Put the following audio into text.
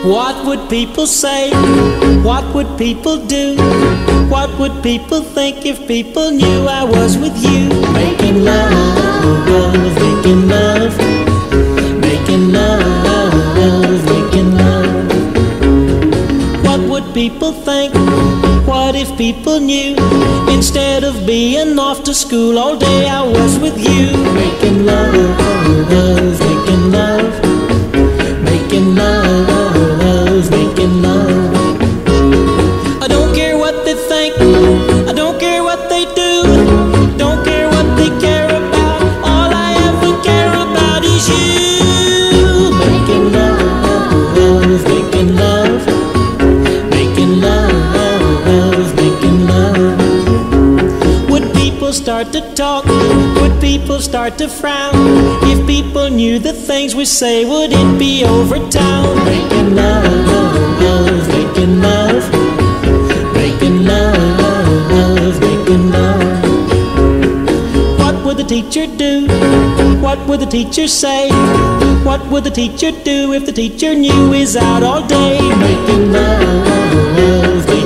What would people say? What would people do? What would people think if people knew I was with you? Making love, making love, making love, making love. What would people think? What if people knew? Instead of being off to school all day, I was with you. Making love, making love, making love, making love. I don't care what they think, I don't care what they do, don't care what they care about. All I ever care about is you. Making love, making love, making love, making love. Would people start to talk? Would people start to frown? If people knew the things we say, would it be over town? Making love, making love, making love, making love. What would the teacher do? What would the teacher say? What would the teacher do if the teacher knew he's out all day? Making love.